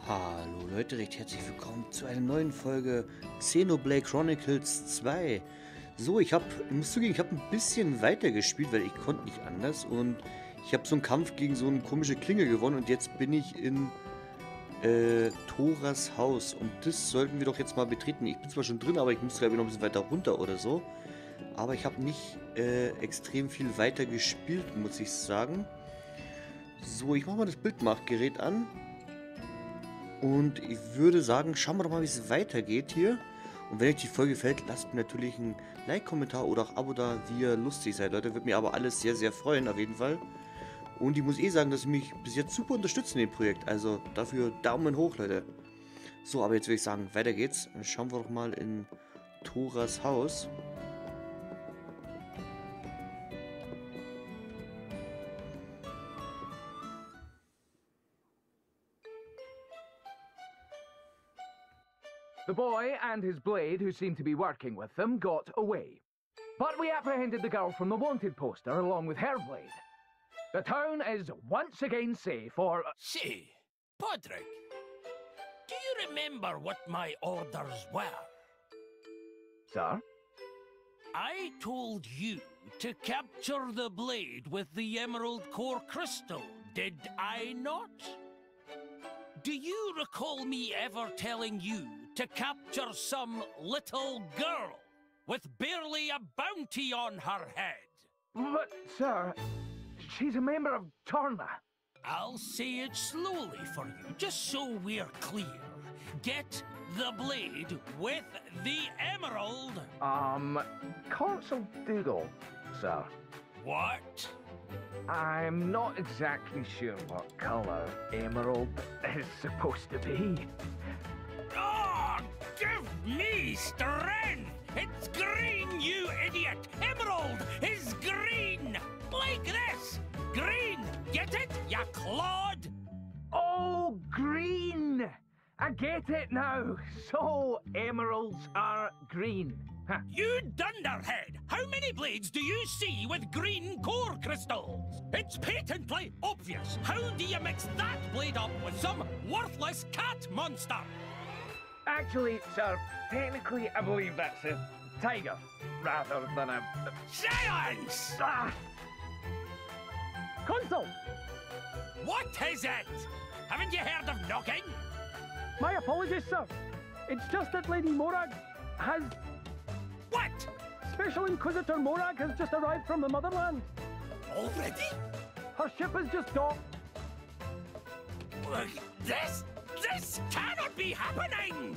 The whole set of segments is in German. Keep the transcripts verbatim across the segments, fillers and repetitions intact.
Hallo Leute, recht herzlich willkommen zu einer neuen Folge Xenoblade Chronicles zwei. So, ich habe, ich muss zugeben, ich habe ein bisschen weiter gespielt, weil ich konnte nicht anders und ich habe so einen Kampf gegen so eine komische Klinge gewonnen und jetzt bin ich in äh, Thoras Haus und das sollten wir doch jetzt mal betreten. Ich bin zwar schon drin, aber ich muss glaube ich noch ein bisschen weiter runter oder so. Aber ich habe nicht äh, extrem viel weiter gespielt, muss ich sagen. So, ich mache mal das Bildmachgerät an. Und ich würde sagen, schauen wir doch mal, wie es weitergeht hier. Und wenn euch die Folge gefällt, lasst mir natürlich einen Like-Kommentar oder auch Abo da, wie ihr lustig seid, Leute. Würde mir aber alles sehr, sehr freuen, auf jeden Fall. Und ich muss eh sagen, dass ihr mich bis jetzt super unterstützt in dem Projekt. Also dafür Daumen hoch, Leute. So, aber jetzt würde ich sagen, weiter geht's. Dann schauen wir doch mal in Thoras Haus. The boy and his blade, who seemed to be working with them, got away. But we apprehended the girl from the wanted poster along with her blade. The town is once again safe for... Say, Podrick, do you remember what my orders were? Sir? I told you to capture the blade with the Emerald Core Crystal, did I not? Do you recall me ever telling you to capture some little girl with barely a bounty on her head? But, sir, she's a member of Torna. I'll say it slowly for you, just so we're clear. Get the blade with the emerald. Um, Consul Doodle, sir. What? I'm not exactly sure what colour emerald is supposed to be. Oh, give me strength! It's green, you idiot! Emerald is green! Like this! Green! Get it, ya clod? Oh, green! I get it now. So, emeralds are green. Huh. You dunderhead! How many blades do you see with green core crystals? It's patently obvious. How do you mix that blade up with some worthless cat monster? Actually, sir, technically I believe that's a tiger, rather than a... Silence! Ah! Consul! What is it? Haven't you heard of knocking? My apologies, sir. It's just that Lady Morag has... What? Special Inquisitor Morag has just arrived from the motherland. Already? Her ship has just docked. Look, This... this cannot be happening!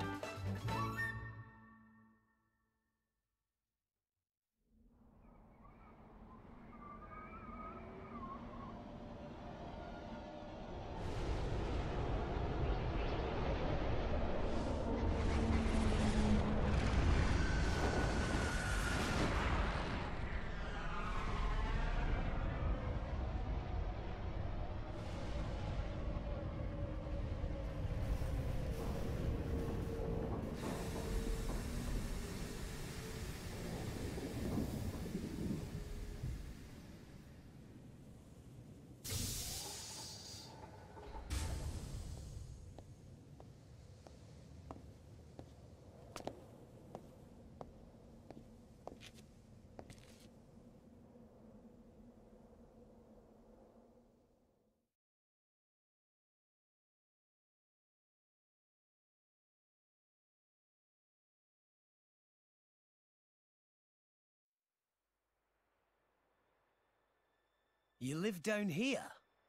You live down here?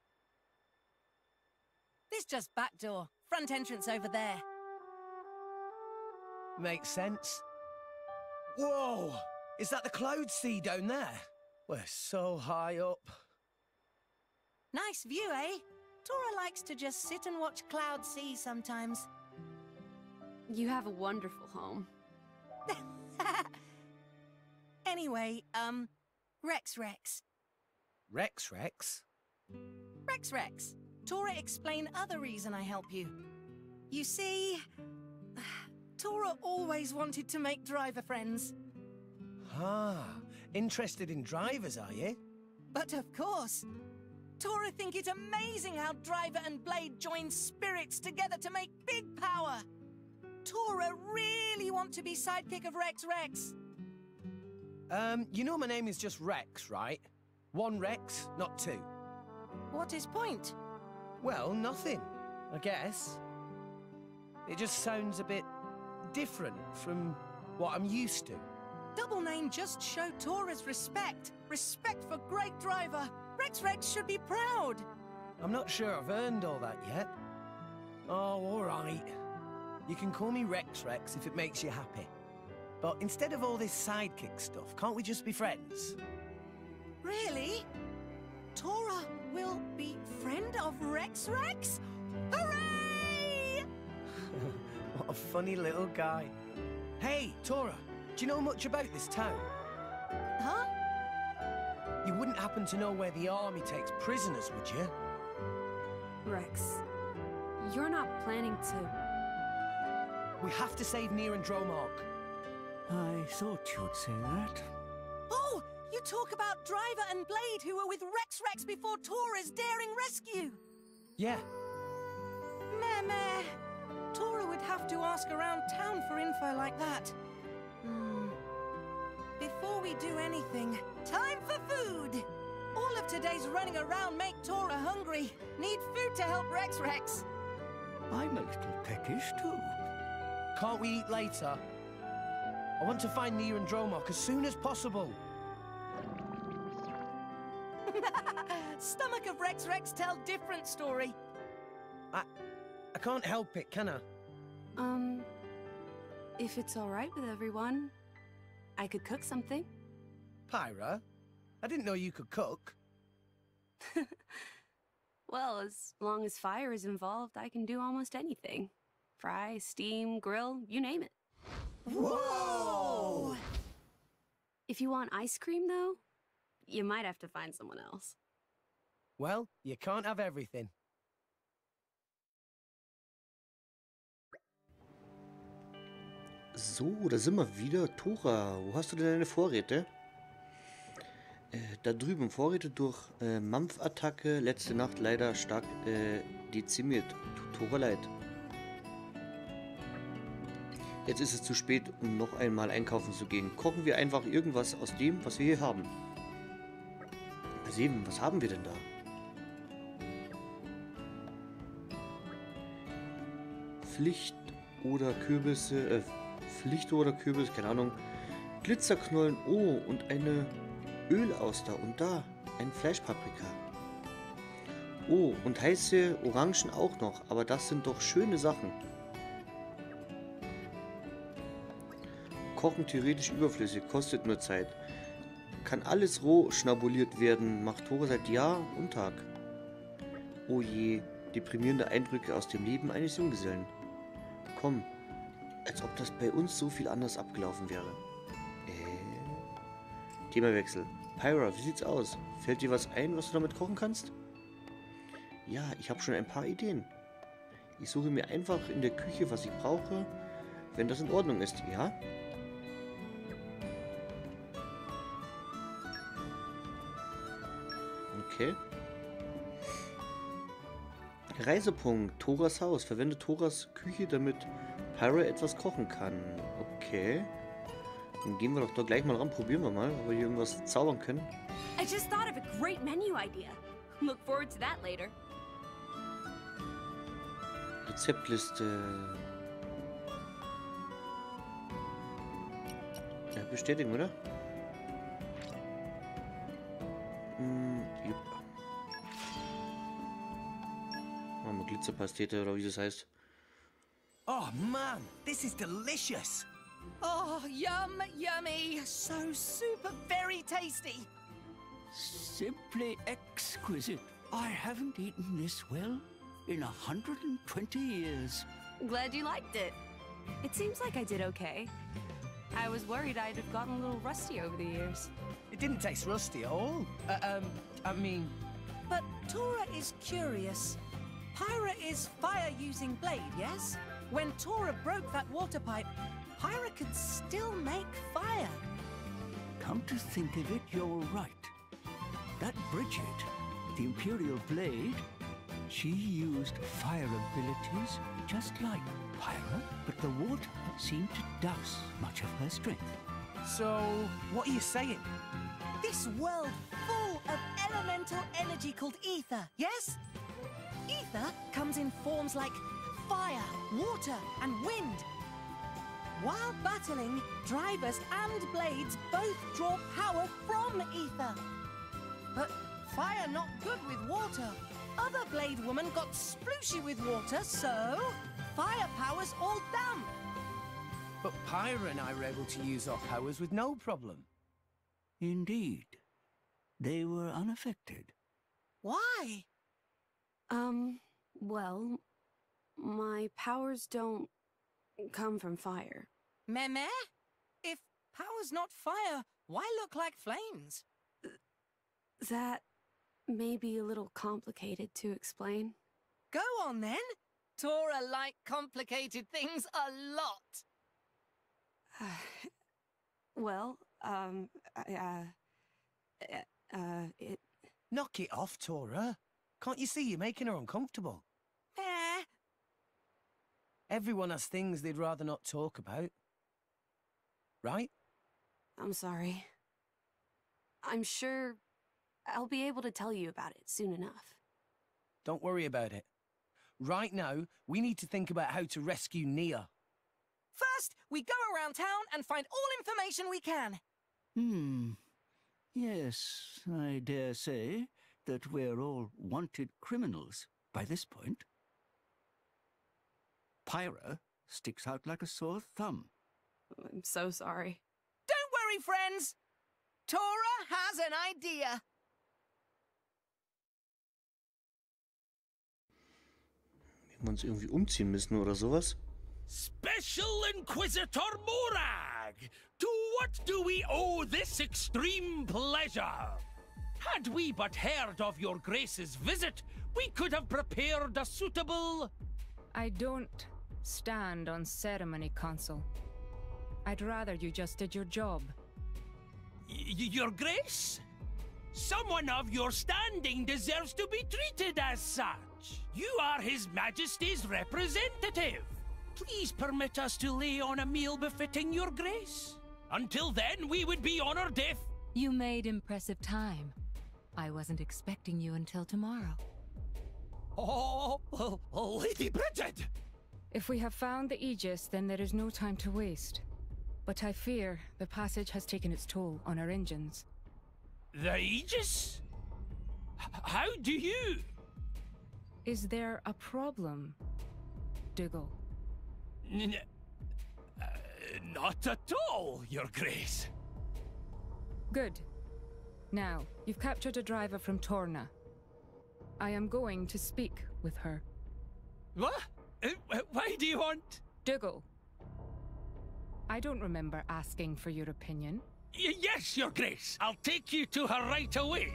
This just back door. Front entrance over there. Makes sense. Whoa! Is that the Cloud Sea down there? We're so high up. Nice view, eh? Tora likes to just sit and watch Cloud Sea sometimes. You have a wonderful home. Anyway, um, Rex Rex. Rex Rex? Rex Rex. Tora explain other reason I help you. You see, Tora always wanted to make driver friends. Ah, interested in drivers, are you? But of course. Tora think it's amazing how Driver and Blade join spirits together to make big power. Tora really want to be sidekick of Rex Rex. Um, you know my name is just Rex, right? One Rex, not two. What is point? Well, nothing, I guess. It just sounds a bit different from what I'm used to. Double name just show Tora's respect. Respect for great Driver. Rex Rex should be proud. I'm not sure I've earned all that yet. Oh, all right. You can call me Rex Rex if it makes you happy. But instead of all this sidekick stuff, can't we just be friends? Really? Tora will be friend of Rex Rex? Hooray! What a funny little guy. Hey, Tora, do you know much about this town? Huh? You wouldn't happen to know where the army takes prisoners, would you? Rex, you're not planning to... We have to save Nier and Dromark. I thought you'd say that. Oh, you talk about Driver and Blade who were with Rex Rex before Tora's daring rescue. Yeah. Meh meh. Tora would have to ask around town for info like that. Hmm. Before we do anything, time for food! All of today's running around make Tora hungry. Need food to help Rex Rex. I'm a little peckish, too. Can't we eat later? I want to find Nier and Dromark as soon as possible. Stomach of Rex Rex tell different story. I... I can't help it, can I? Um, if it's all right with everyone, I could cook something. Pyra? I didn't know you could cook. Well, as long as fire is involved, I can do almost anything. Fry, steam, grill, you name it. Whoa! If you want ice cream, though, you might have to find someone else. Well, you can't have everything. So, da sind wir wieder. Tora, wo hast du denn deine Vorräte? Äh, da drüben Vorräte durch äh, Mampfattacke. Letzte Nacht leider stark äh, dezimiert. Tut Tora leid. Jetzt ist es zu spät, um noch einmal einkaufen zu gehen. Kochen wir einfach irgendwas aus dem, was wir hier haben. Mal sehen, was haben wir denn da? Pflicht oder Kürbisse, äh, Pflicht oder Kürbis, keine Ahnung. Glitzerknollen, oh, und eine Ölauster und da ein Fleischpaprika. Oh, und heiße Orangen auch noch, aber das sind doch schöne Sachen. Kochen theoretisch überflüssig, kostet nur Zeit. Kann alles roh schnabuliert werden, macht Tora seit Jahr und Tag. Oh je, deprimierende Eindrücke aus dem Leben eines Junggesellen. Komm, als ob das bei uns so viel anders abgelaufen wäre. Äh. Themawechsel. Pyra, wie sieht's aus? Fällt dir was ein, was du damit kochen kannst? Ja, ich habe schon ein paar Ideen. Ich suche mir einfach in der Küche, was ich brauche, wenn das in Ordnung ist, ja? Okay. Reisepunkt, Toras Haus. Verwende Toras Küche, damit Pyra etwas kochen kann. Okay. Dann gehen wir doch da gleich mal ran, probieren wir mal, ob wir hier irgendwas zaubern können. I just thought of a great menu idea. Look forward to that later. Rezeptliste. Ja, bestätigen, oder? Hm, jupp. Machen wir Glitzerpastete oder wie das heißt. Oh man, this is delicious. Oh, yum, yummy. So super very tasty. Simply exquisite. I haven't eaten this well in a hundred and twenty years. Glad you liked it. It seems like I did okay. I was worried I'd have gotten a little rusty over the years. It didn't taste rusty at all. Uh, um, I mean... But Tora is curious. Pyra is fire-using blade, yes? When Tora broke that water pipe, Pyra could still make fire. Come to think of it, you're right. That Bridget, the Imperial Blade, she used fire abilities just like Pyra, but the water seemed to douse much of her strength. So, what are you saying? This world full of elemental energy called ether, yes? Ether comes in forms like fire, water, and wind. While battling, drivers and blades both draw power from ether. But fire not good with water. Other blade women got splooshy with water, so fire powers all damp. But Pyra and I were able to use our powers with no problem. Indeed. They were unaffected. Why? Um, well, my powers don't come from fire. Meh-meh? If power's not fire, why look like flames? That may be a little complicated to explain. Go on then. Tora like complicated things a lot. Well, um, uh, uh, it... Knock it off, Tora. Can't you see you're making her uncomfortable? Meh. Everyone has things they'd rather not talk about. Right? I'm sorry. I'm sure I'll be able to tell you about it soon enough. Don't worry about it. Right now, we need to think about how to rescue Nia. First, we go around town and find all information we can. Hmm. Yes, I dare say that we're all wanted criminals by this point. Pyra sticks out like a sore thumb. I'm so sorry. Don't worry, friends. Tora has an idea. Wir uns irgendwie umziehen müssen oder sowas. Special Inquisitor Morag! To what do we owe this extreme pleasure? Had we but heard of your Grace's visit, we could have prepared a suitable... I don't stand on ceremony, Consul. I'd rather you just did your job. Y your Grace? Someone of your standing deserves to be treated as such. You are His Majesty's representative. Please permit us to lay on a meal befitting your Grace. Until then, we would be honored if... You made impressive time. I wasn't expecting you until tomorrow. Oh, oh, Lady Bridget! If we have found the Aegis, then there is no time to waste. But I fear the passage has taken its toll on our engines. The Aegis? H how do you... Is there a problem, Dougal? N uh, not at all, Your Grace. Good. Now, you've captured a driver from Torna. I am going to speak with her. What? Uh, why do you want... Dougal. I don't remember asking for your opinion. Y yes, Your Grace. I'll take you to her right away.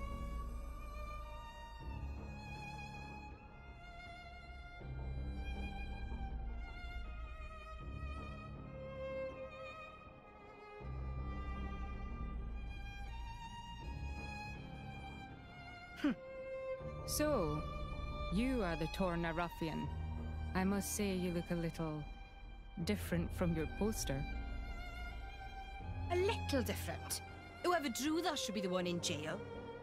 So, you are the Torna ruffian. I must say you look a little different from your poster. A little different. Whoever drew that should be the one in jail.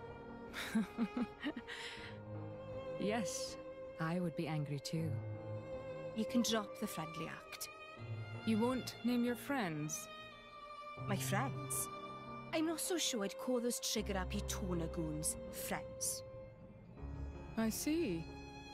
Yes, I would be angry too. You can drop the friendly act. You won't name your friends? My friends? I'm not so sure I'd call those trigger-happy Torna goons friends. I see.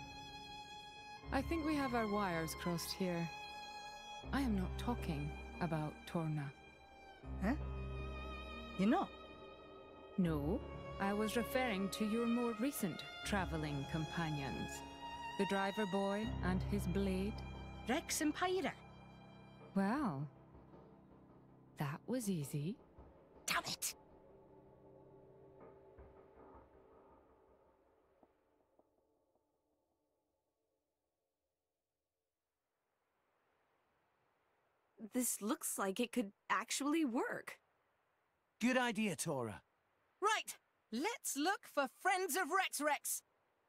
I think we have our wires crossed here. I am not talking about Torna. Huh? You're not? No, I was referring to your more recent traveling companions. The driver boy and his blade. Rex and Pyra. Well, that was easy. Damn it! This looks like it could actually work. Good idea, Tora. Right! Let's look for friends of Rex Rex.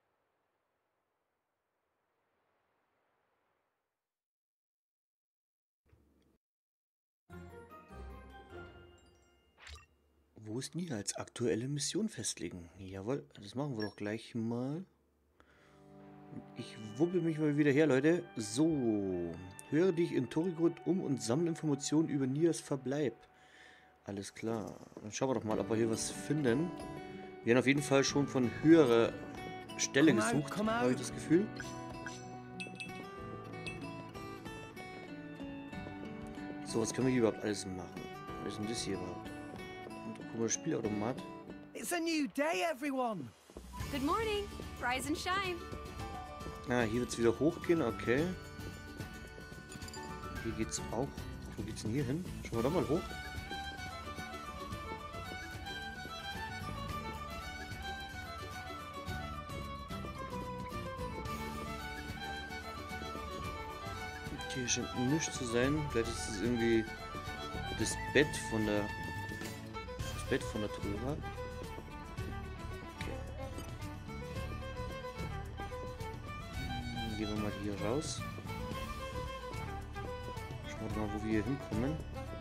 Wo ist nie als aktuelle Mission festlegen? Jawohl, das machen wir doch gleich mal. Ich wuppel mich mal wieder her, Leute. So, höre dich in Torigod um und sammle Informationen über Nias Verbleib. Alles klar. Dann schauen wir doch mal, ob wir hier was finden. Wir haben auf jeden Fall schon von höherer Stelle gesucht, habe ich das Gefühl. So, was können wir hier überhaupt alles machen? Was ist denn das hier überhaupt? Guck mal, Spielautomat. It's a new day, everyone. Good morning. Rise and shine. Ah, hier wird es wieder hochgehen, okay. Hier geht's auch. Wo geht's denn hier hin? Schauen wir doch mal hoch. Hier scheint nichts zu sein. Vielleicht ist es irgendwie das Bett von der das Bett von der Tora. Okay. Gehen wir mal hier raus. Schauen wir mal, wo wir hier hinkommen.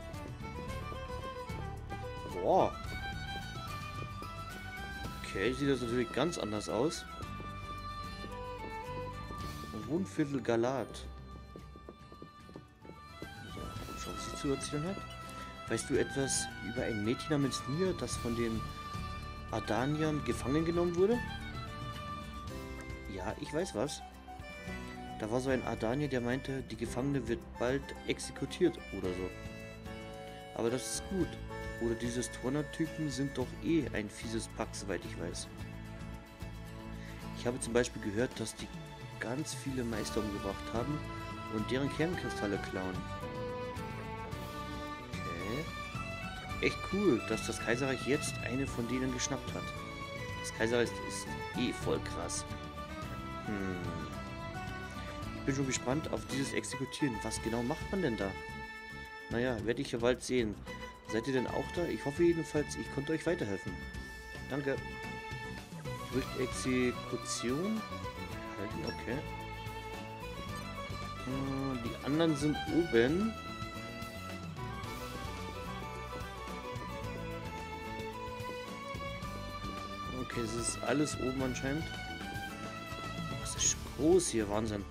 Boah. Okay, sieht das natürlich ganz anders aus. Wohnviertel Galat. So, was sie zu erzählen hat. Weißt du etwas über ein Mädchen namens Nia, das von den Ardaniern gefangen genommen wurde? Ja, ich weiß was. Da war so ein Ardanier, der meinte, die Gefangene wird bald exekutiert oder so. Aber das ist gut. Oder diese Turner-Typen sind doch eh ein fieses Pack, soweit ich weiß. Ich habe zum Beispiel gehört, dass die ganz viele Meister umgebracht haben und deren Kernkristalle klauen. Okay. Echt cool, dass das Kaiserreich jetzt eine von denen geschnappt hat. Das Kaiserreich ist eh voll krass. Hm. Ich bin schon gespannt auf dieses Exekutieren. Was genau macht man denn da? Naja, werde ich ja bald sehen. Seid ihr denn auch da? Ich hoffe jedenfalls, ich konnte euch weiterhelfen. Danke. Drückt Exekution. Okay. Die anderen sind oben. Okay, es ist alles oben anscheinend. Das ist groß hier, Wahnsinn.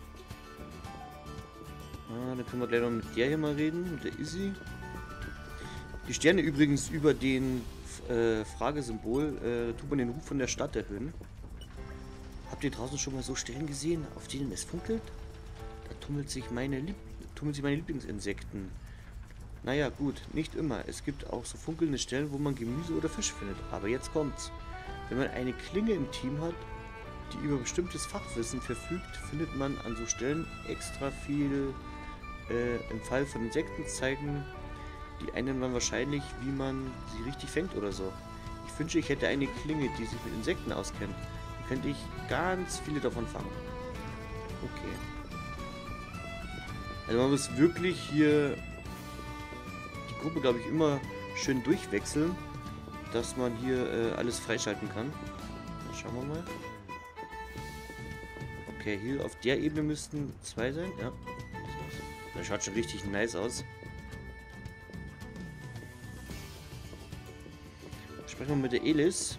Ah, dann können wir gleich noch mit der hier mal reden, mit der Izzy. Die Sterne übrigens über den äh, Fragesymbol äh, tut man den Ruf von der Stadt erhöhen. Habt ihr draußen schon mal so Stellen gesehen, auf denen es funkelt? Da tummelt sich meine, Lieb tummeln sich meine Lieblingsinsekten. Naja, gut, nicht immer. Es gibt auch so funkelnde Stellen, wo man Gemüse oder Fisch findet. Aber jetzt kommt's. Wenn man eine Klinge im Team hat, die über bestimmtes Fachwissen verfügt, findet man an so Stellen extra viel äh, im Fall von Insekten zeigen, die einen dann wahrscheinlich, wie man sie richtig fängt oder so. Ich wünsche, ich hätte eine Klinge, die sich mit Insekten auskennt. Dann könnte ich ganz viele davon fangen. Okay. Also man muss wirklich hier die Gruppe, glaube ich, immer schön durchwechseln, dass man hier äh, alles freischalten kann. Dann schauen wir mal. Okay, hier auf der Ebene müssten zwei sein. Ja. Das schaut schon richtig nice aus. Sprechen wir mit der Elis.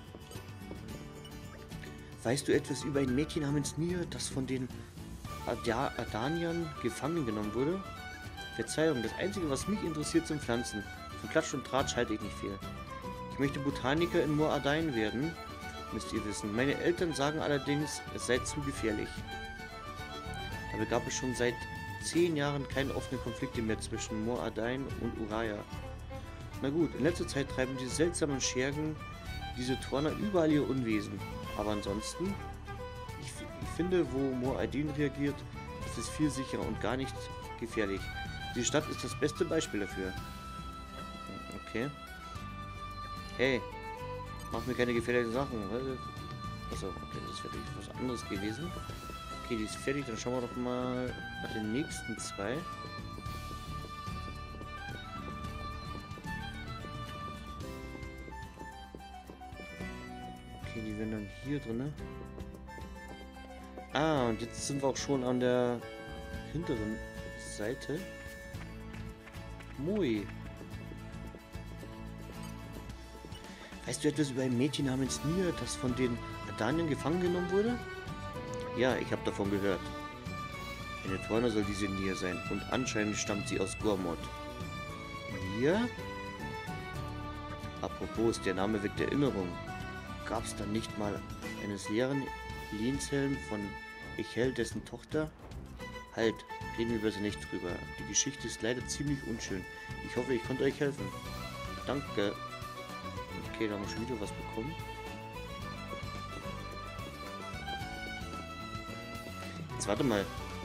Weißt du etwas über ein Mädchen namens Nia, das von den Ardaniern gefangen genommen wurde? Verzeihung, das Einzige, was mich interessiert, sind Pflanzen. Von Klatsch und Tratsch halte ich nicht viel. Ich möchte Botaniker in Mor Ardain werden, müsst ihr wissen. Meine Eltern sagen allerdings, es sei zu gefährlich. Dabei gab es schon seit zehn Jahren keine offenen Konflikte mehr zwischen Mor Ardain und Uraya. Na gut, in letzter Zeit treiben diese seltsamen Schergen, diese Turner überall ihr Unwesen. Aber ansonsten, ich, ich finde, wo Mor Ardain reagiert, ist es viel sicherer und gar nicht gefährlich. Die Stadt ist das beste Beispiel dafür. Okay. Hey, mach mir keine gefährlichen Sachen. Achso, okay, das ist wirklich was anderes gewesen. Okay, die ist fertig, dann schauen wir doch mal nach den nächsten zwei. wären dann hier drin. Ah, und jetzt sind wir auch schon an der hinteren Seite. Mui. Weißt du etwas über ein Mädchen namens Nia, das von den Adanien gefangen genommen wurde? Ja, ich habe davon gehört. Eine Torna soll diese Nia sein und anscheinend stammt sie aus Gormod. Nia? Apropos, der Name weckt Erinnerung. Gab es da nicht mal eines leeren Lehnshelm von Echel, dessen Tochter? Halt, reden wir besser nicht drüber. Die Geschichte ist leider ziemlich unschön. Ich hoffe, ich konnte euch helfen. Danke. Okay, da haben wir schon wieder was bekommen. Jetzt warte mal.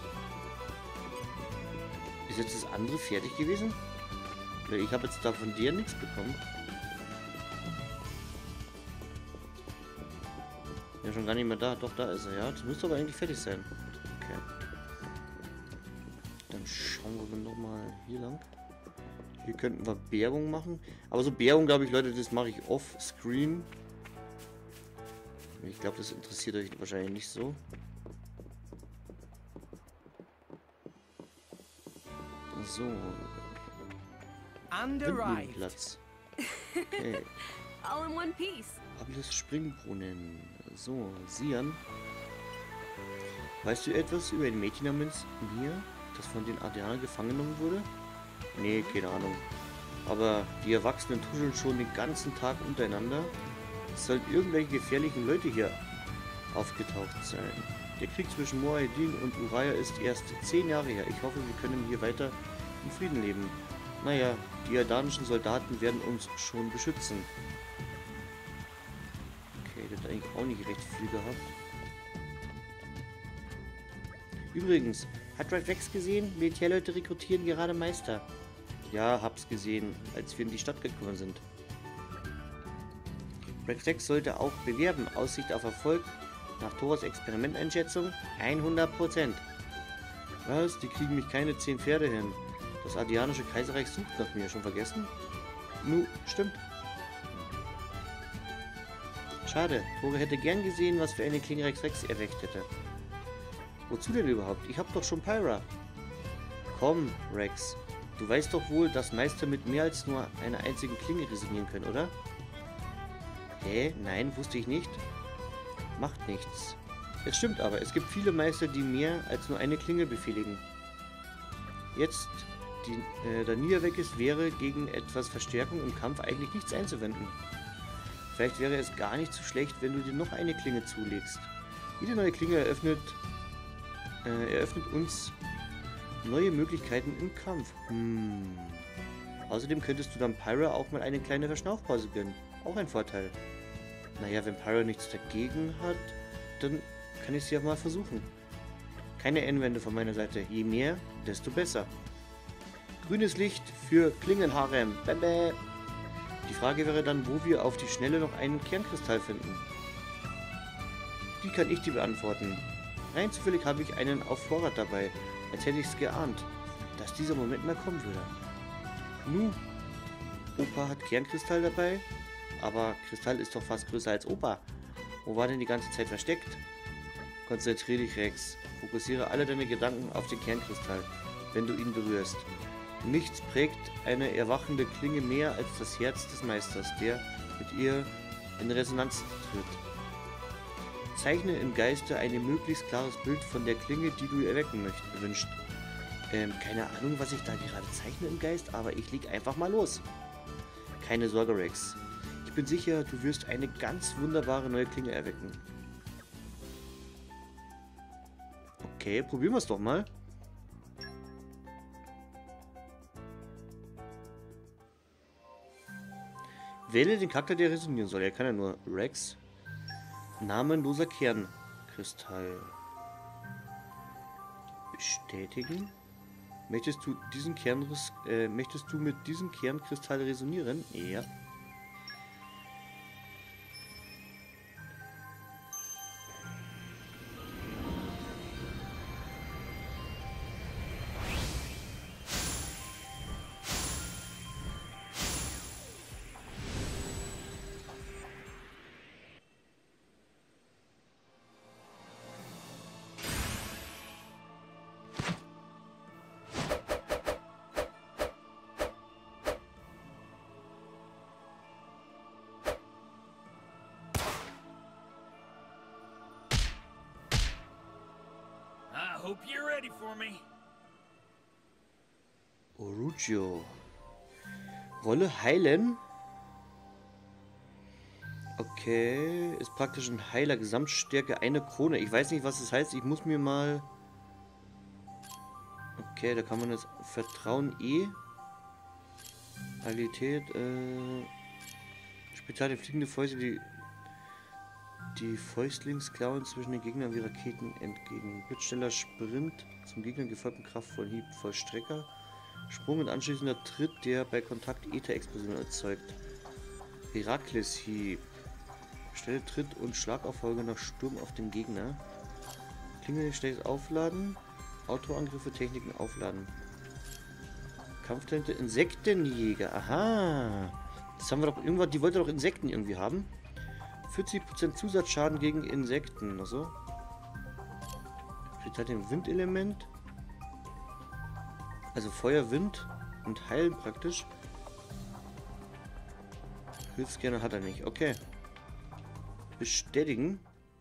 Ist jetzt das andere fertig gewesen? Weil ich habe jetzt da von dir nichts bekommen. Ja, schon gar nicht mehr da. Doch, da ist er. Ja, das müsste aber eigentlich fertig sein. Okay. Dann schauen wir nochmal hier lang. Hier könnten wir Bergung machen. Aber so Bergung, glaube ich, Leute, das mache ich off-screen. Ich glaube, das interessiert euch wahrscheinlich nicht so. So. Platz. Okay. All in one piece. Ables Springbrunnen. So, Sian. Weißt du etwas über ein Mädchen namens Mia, das von den Ardeanern gefangen genommen wurde? Nee, keine Ahnung. Aber die Erwachsenen tuscheln schon den ganzen Tag untereinander. Es sollten irgendwelche gefährlichen Leute hier aufgetaucht sein. Der Krieg zwischen Moaedin und Uraya ist erst zehn Jahre her. Ich hoffe, wir können hier weiter in Frieden leben. Naja, die ardanischen Soldaten werden uns schon beschützen. Okay, der hat eigentlich auch nicht recht viel gehabt. Übrigens, hat Rex gesehen? Militärleute rekrutieren gerade Meister. Ja, hab's gesehen, als wir in die Stadt gekommen sind. Rex sollte auch bewerben. Aussicht auf Erfolg nach Thoras Experimenteinschätzung hundert Prozent. Was? Die kriegen mich keine zehn Pferde hin. Das Ardeanische Kaiserreich sucht nach mir. Schon vergessen? Nu, stimmt. Schade. Thora hätte gern gesehen, was für eine Klinge Rex Rex erweckt hätte. Wozu denn überhaupt? Ich hab doch schon Pyra. Komm, Rex. Du weißt doch wohl, dass Meister mit mehr als nur einer einzigen Klinge resignieren können, oder? Hä? Nein, wusste ich nicht. Macht nichts. Es stimmt aber, es gibt viele Meister, die mehr als nur eine Klinge befehligen. Jetzt, die, äh, da Nia weg ist, wäre gegen etwas Verstärkung im Kampf eigentlich nichts einzuwenden. Vielleicht wäre es gar nicht so schlecht, wenn du dir noch eine Klinge zulegst. Jede neue Klinge eröffnet, äh, eröffnet uns neue Möglichkeiten im Kampf. Hm. Außerdem könntest du dann Pyra auch mal eine kleine Verschnaufpause gönnen. Auch ein Vorteil. Naja, wenn Pyra nichts dagegen hat, dann kann ich es ja mal versuchen. Keine Einwände von meiner Seite. Je mehr, desto besser. Grünes Licht für Klingenharem. Bäh, bäh. Die Frage wäre dann, wo wir auf die Schnelle noch einen Kernkristall finden. Die kann ich dir beantworten. Rein zufällig habe ich einen auf Vorrat dabei, als hätte ich es geahnt, dass dieser Moment mal kommen würde. Nu, Opa hat Kernkristall dabei, aber Kristall ist doch fast größer als Opa. Wo war denn die ganze Zeit versteckt? Konzentriere dich, Rex. Fokussiere alle deine Gedanken auf den Kernkristall, wenn du ihn berührst. Nichts prägt eine erwachende Klinge mehr als das Herz des Meisters, der mit ihr in Resonanz tritt. Zeichne im Geiste ein möglichst klares Bild von der Klinge, die du erwecken möchtest, wünscht. Ähm, keine Ahnung, was ich da gerade zeichne im Geist, aber ich leg einfach mal los. Keine Sorge, Rex. Ich bin sicher, du wirst eine ganz wunderbare neue Klinge erwecken. Okay, probieren wir es doch mal. Wähle den Charakter, der resonieren soll. Er kann ja nur Rex. Namenloser Kernkristall. Bestätigen. Möchtest du diesen Kern, äh, möchtest du mit diesem Kernkristall resonieren? Ja. hope you're ready for me. Orujo. Rolle heilen. Okay, ist praktisch ein Heiler. Gesamtstärke eine Krone. Ich weiß nicht, was das heißt. Ich muss mir mal... Okay, da kann man jetzt Vertrauen E. Agilität, äh... Spezial fliegende Fäuste, die... Die Fäustlingsklauen zwischen den Gegnern wie Raketen entgegen. Blitzschneller Sprint zum Gegner gefolgt mit kraftvollen Hieb, Vollstrecker. Sprung und anschließender Tritt, der bei Kontakt Äther-Explosionen erzeugt. Herakles-Hieb. Schnelle Tritt und Schlagauffolge nach Sturm auf den Gegner. Klinge schnelles Aufladen. Autoangriffe, Techniken aufladen. Kampftalente, Insektenjäger. Aha. Das haben wir doch irgendwann. Die wollte doch Insekten irgendwie haben. vierzig Prozent Zusatzschaden gegen Insekten. Also. Steht halt im Windelement. Also Feuer, Wind und Heilen praktisch. Hilfsgerner hat er nicht. Okay. Bestätigen.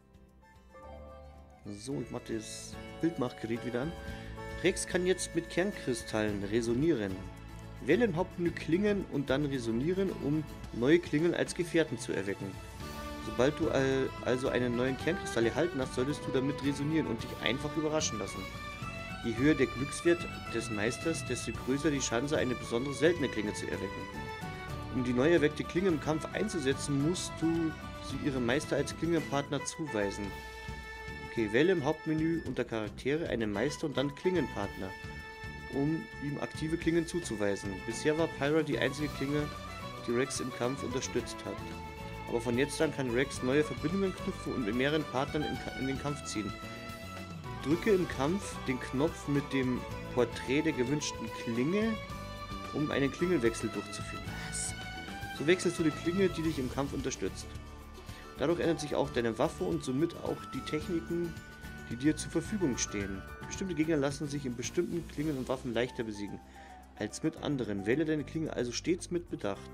So, ich mache das Bildmachgerät wieder an. Rex kann jetzt mit Kernkristallen resonieren. Wähle im Hauptmenü Klingen und dann resonieren, um neue Klingen als Gefährten zu erwecken. Sobald du also einen neuen Kernkristall erhalten hast, solltest du damit resonieren und dich einfach überraschen lassen. Je höher der Glückswert des Meisters, desto größer die Chance, eine besondere seltene Klinge zu erwecken. Um die neu erweckte Klinge im Kampf einzusetzen, musst du sie ihrem Meister als Klingenpartner zuweisen. Okay, wähle im Hauptmenü unter Charaktere einen Meister und dann Klingenpartner, um ihm aktive Klingen zuzuweisen. Bisher war Pyra die einzige Klinge, die Rex im Kampf unterstützt hat. Aber von jetzt an kann Rex neue Verbindungen knüpfen und mit mehreren Partnern in, in den Kampf ziehen. Drücke im Kampf den Knopf mit dem Porträt der gewünschten Klinge, um einen Klingenwechsel durchzuführen. Was? So wechselst du die Klinge, die dich im Kampf unterstützt. Dadurch ändert sich auch deine Waffe und somit auch die Techniken, die dir zur Verfügung stehen. Bestimmte Gegner lassen sich in bestimmten Klingen und Waffen leichter besiegen als mit anderen. Wähle deine Klinge also stets mit Bedacht.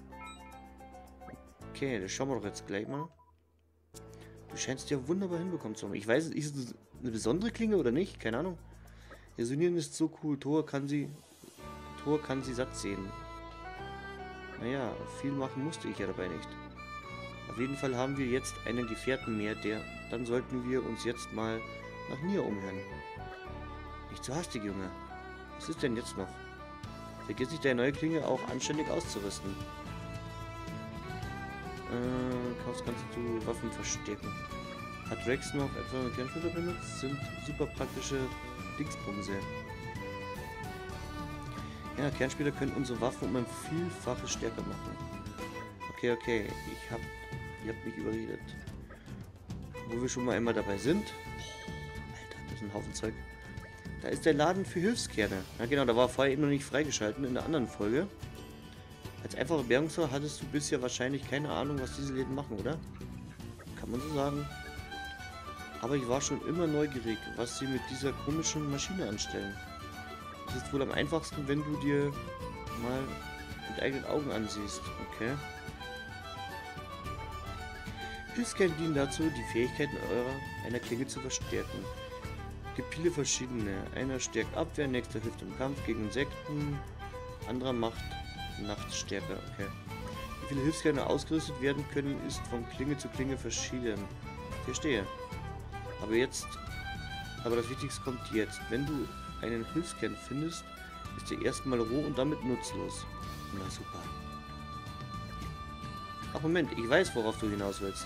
Okay, das schauen wir doch jetzt gleich mal. Du scheinst ja wunderbar hinbekommen zu haben. Ich weiß, ist es eine besondere Klinge oder nicht? Keine Ahnung. Resonieren ist so cool. Thor kann sie... Thor kann sie satt sehen. Naja, viel machen musste ich ja dabei nicht. Auf jeden Fall haben wir jetzt einen Gefährten mehr, der... Dann sollten wir uns jetzt mal nach Nier umhören. Nicht so hastig, Junge. Was ist denn jetzt noch? Vergiss nicht, deine neue Klinge auch anständig auszurüsten. Äh, kaufst kannst du Waffen verstecken. Hat Rex noch etwa eine Kernschmiede benutzt? Sind super praktische Dingsbumse. Ja, Kernspieler können unsere Waffen um ein Vielfaches stärker machen. Okay, okay. Ich hab... Ihr habt mich überredet. Wo wir schon mal einmal dabei sind. Alter, das ist ein Haufen Zeug. Da ist der Laden für Hilfskerne. Ja genau, da war vorher eben noch nicht freigeschalten in der anderen Folge. Als einfacher Bergungsfahrer hattest du bisher wahrscheinlich keine Ahnung, was diese Läden machen, oder? Kann man so sagen. Aber ich war schon immer neugierig, was sie mit dieser komischen Maschine anstellen. Das ist wohl am einfachsten, wenn du dir mal mit eigenen Augen ansiehst. Okay. Hilfskerne dienen dazu, die Fähigkeiten eurer einer Klinge zu verstärken. Es gibt viele verschiedene. Einer stärkt Abwehr, nächster hilft im Kampf gegen Insekten, anderer macht Nachtstärke. Okay. Wie viele Hilfskerne ausgerüstet werden können, ist von Klinge zu Klinge verschieden. Verstehe. Aber jetzt, aber das Wichtigste kommt jetzt. Wenn du einen Hilfskern findest, ist er erstmal roh und damit nutzlos. Na super. Ach Moment, ich weiß, worauf du hinaus willst.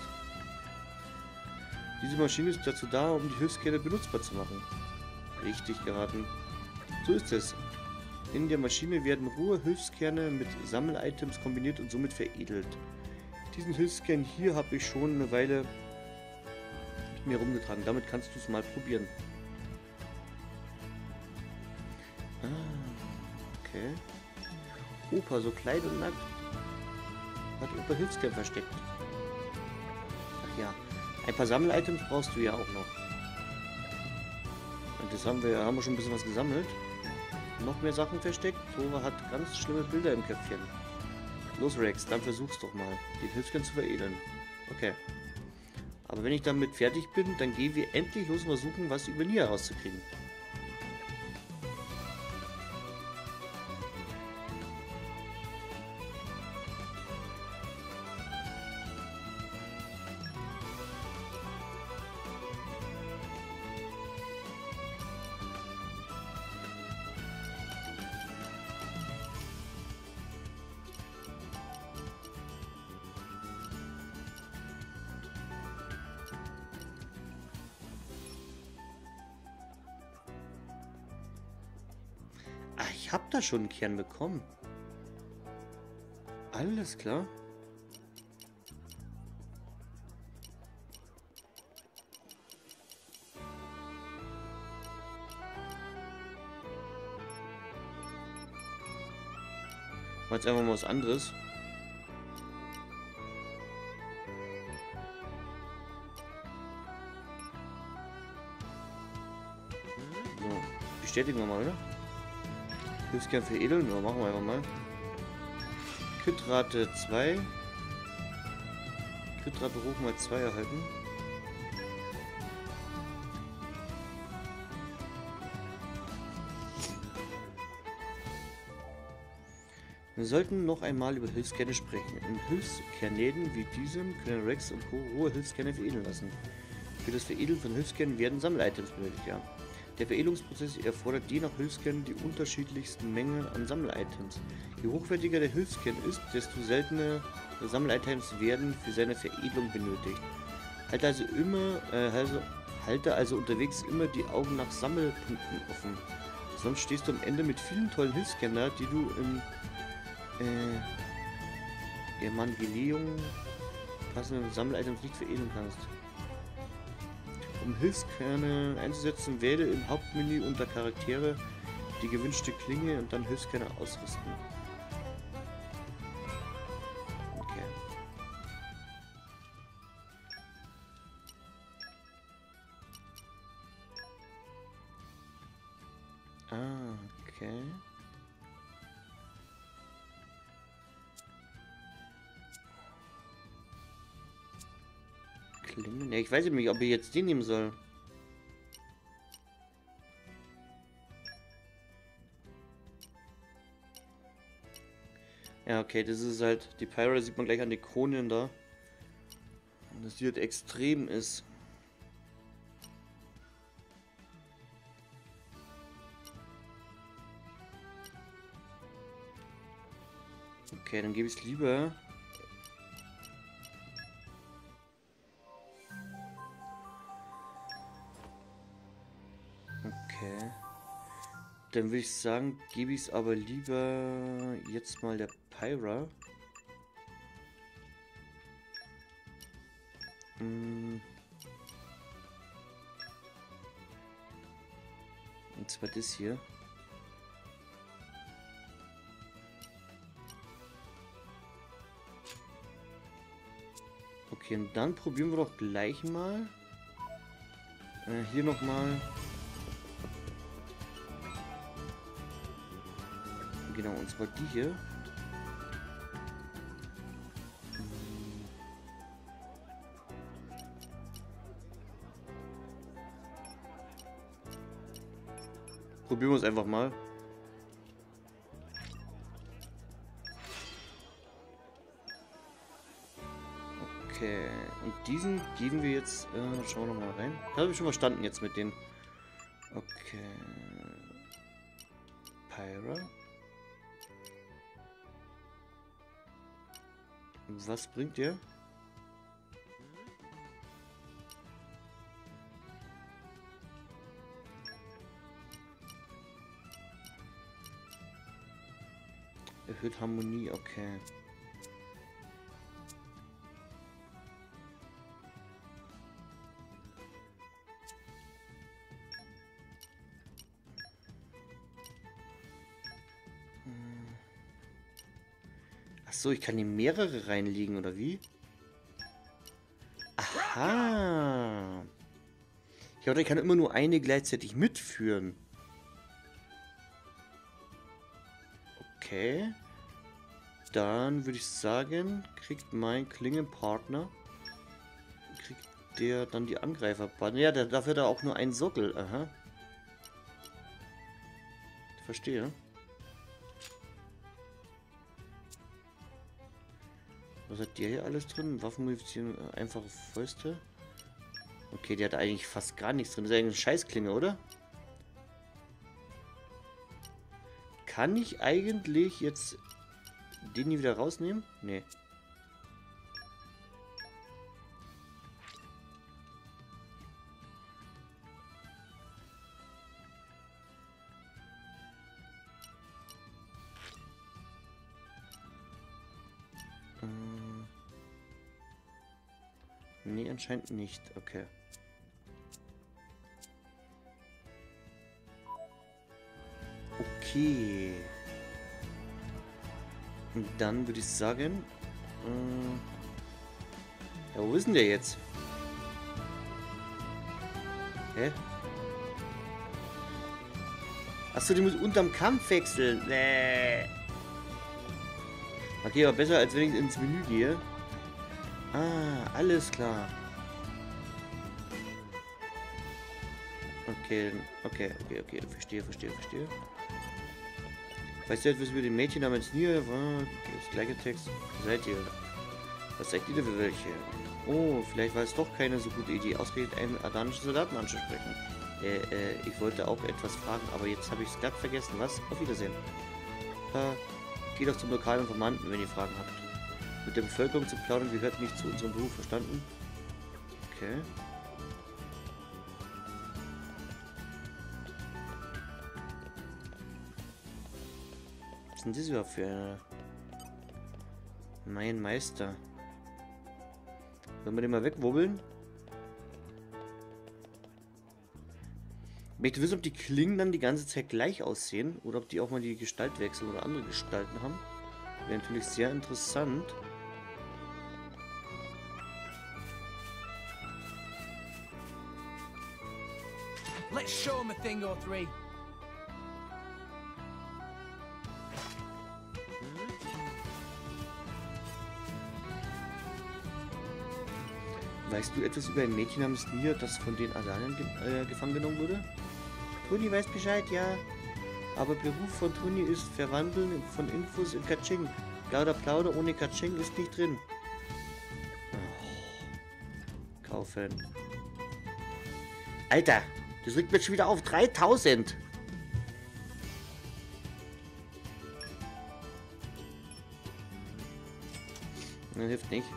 Diese Maschine ist dazu da, um die Hilfskerne benutzbar zu machen. Richtig geraten. So ist es. In der Maschine werden rohe Hilfskerne mit Sammel-Items kombiniert und somit veredelt. Diesen Hilfskern hier habe ich schon eine Weile mit mir rumgetragen. Damit kannst du es mal probieren. Ah, okay. Opa, so klein und nackt. Hat Opa Hilfskern versteckt. Ach ja. Ein paar Sammel-Items brauchst du ja auch noch. Und das haben wir, haben wir schon ein bisschen was gesammelt. Noch mehr Sachen versteckt. Thora hat ganz schlimme Bilder im Köpfchen. Los Rex, dann versuch's doch mal, den Hilfskern zu veredeln. Okay. Aber wenn ich damit fertig bin, dann gehen wir endlich los und versuchen, was über Nia herauszukriegen. Ach, ich habe da schon einen Kern bekommen. Alles klar. Mal jetzt einfach mal was anderes. So, bestätigen wir mal, oder? Hilfskern veredeln, ja, machen wir einfach mal. Kritrate zwei. Kritrate hoch mal zwei erhalten. Wir sollten noch einmal über Hilfskerne sprechen. In Hilfskernläden wie diesem können Rex und Co. rohe Hilfskerne veredeln lassen. Für das Veredeln von Hilfskernen werden Sammel-Items benötigt, ja. Der Veredelungsprozess erfordert je nach Hilfskern die unterschiedlichsten Mengen an Sammel-Items. Je hochwertiger der Hilfskern ist, desto seltener Sammel-Items werden für seine Veredelung benötigt. Halte also immer, äh, also, halte also unterwegs immer die Augen nach Sammelpunkten offen. Sonst stehst du am Ende mit vielen tollen Hilfskernen da, die du im äh, Evangelium passenden Sammel-Items nicht veredeln kannst. Um Hilfskerne einzusetzen, wähle im Hauptmenü unter Charaktere die gewünschte Klinge und dann Hilfskerne ausrüsten. Okay. Ah, okay. Klingen? Ja, ich weiß nicht, ob ich jetzt den nehmen soll. Ja, okay, das ist halt, die Pyra sieht man gleich an den Kronen da. Und dass die halt extrem ist. Okay, dann gebe ich es lieber. Okay. Dann würde ich sagen, gebe ich es aber lieber jetzt mal der Pyra. Hm. Und zwar das hier. Okay, und dann probieren wir doch gleich mal. Äh, hier nochmal. Genau, und zwar die hier. Probieren wir es einfach mal. Okay, und diesen geben wir jetzt, äh, schauen wir noch mal rein. Da habe ich schon verstanden jetzt mit den. Okay. Pyra. Was bringt ihr? Erhöht Harmonie, okay. So, ich kann hier mehrere reinlegen, oder wie? Aha. Ich glaube, ich kann immer nur eine gleichzeitig mitführen. Okay. Dann würde ich sagen, kriegt mein Klingenpartner kriegt der dann die Angreifer... Ja, der, dafür hat er auch nur einen Sockel. Aha. Verstehe. Was hat der hier alles drin? Waffenmunition, einfache Fäuste. Okay, der hat eigentlich fast gar nichts drin. Das ist eigentlich eine Scheißklinge, oder? Kann ich eigentlich jetzt den hier wieder rausnehmen? Nee. Nee, anscheinend nicht. Okay. Okay. Und dann würde ich sagen... Äh, ja, wo ist denn der jetzt? Hä? Achso, die muss unterm Kampf wechseln. Nee. Okay, aber besser, als wenn ich ins Menü gehe. Ah, alles klar. Okay, okay, okay, okay, verstehe, verstehe, verstehe. Weißt du etwas über den Mädchen namens Nia? Das gleiche Text. Seid ihr? Was seid ihr denn für welche? Oh, vielleicht war es doch keine so gute Idee, ausgerechnet einen adanischen Soldaten anzusprechen. Äh, äh, ich wollte auch etwas fragen, aber jetzt habe ich es glatt vergessen. Was? Auf Wiedersehen. Äh, geht doch zum lokalen Informanten, wenn ihr Fragen habt. Mit der Bevölkerung zu plaudern gehört nicht zu unserem Beruf, verstanden? Okay. Was ist denn das überhaupt für eine... Mein Meister. Sollen wir den mal wegwubbeln? Ich möchte wissen, ob die Klingen dann die ganze Zeit gleich aussehen oder ob die auch mal die Gestalt wechseln oder andere Gestalten haben. Wäre natürlich sehr interessant. Let's show him a thing or three. Weißt du etwas über ein Mädchen namens Nia, das von den Adaliern ge äh, gefangen genommen wurde? Toni weiß Bescheid, ja. Aber Beruf von Toni ist Verwandeln von Infos in Kaching. Plauder, Plauder ohne Kaching ist nicht drin. Oh. Kaufen. Alter, das rückt mir schon wieder auf dreitausend. Das hilft nicht.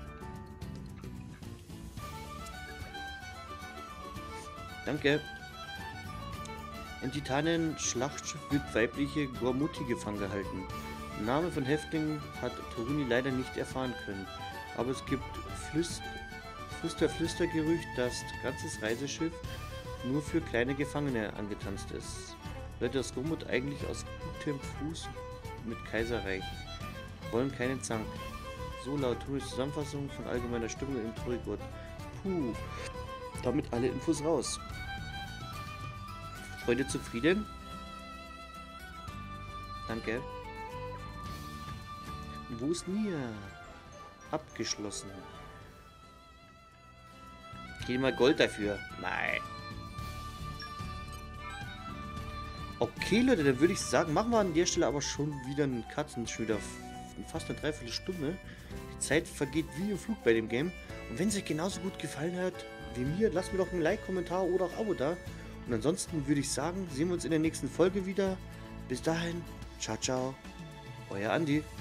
Danke. Im Titanen-Schlachtschiff wird weibliche Gormutti gefangen gehalten. Name von Häftlingen hat Toruni leider nicht erfahren können. Aber es gibt Flüst Flüster-Flüster-Gerücht, dass das ganze Reiseschiff nur für kleine Gefangene angetanzt ist. Leute das Gormut eigentlich aus gutem Fuß mit Kaiserreich. Wollen keinen Zank. So laut Toris Zusammenfassung von allgemeiner Stimmung in Torigurt. Puh. Damit alle Infos raus. Freunde zufrieden? Danke. Wo ist Nia? Abgeschlossen. Geh mal Gold dafür. Nein. Okay, Leute, dann würde ich sagen, machen wir an der Stelle aber schon wieder einen Cut. Und schon wieder fast eine Dreiviertelstunde. Die Zeit vergeht wie im Flug bei dem Game. Und wenn es euch genauso gut gefallen hat wie mir, lasst mir doch ein Like, Kommentar oder auch Abo da. Und ansonsten würde ich sagen, sehen wir uns in der nächsten Folge wieder. Bis dahin, ciao, ciao, euer Andi.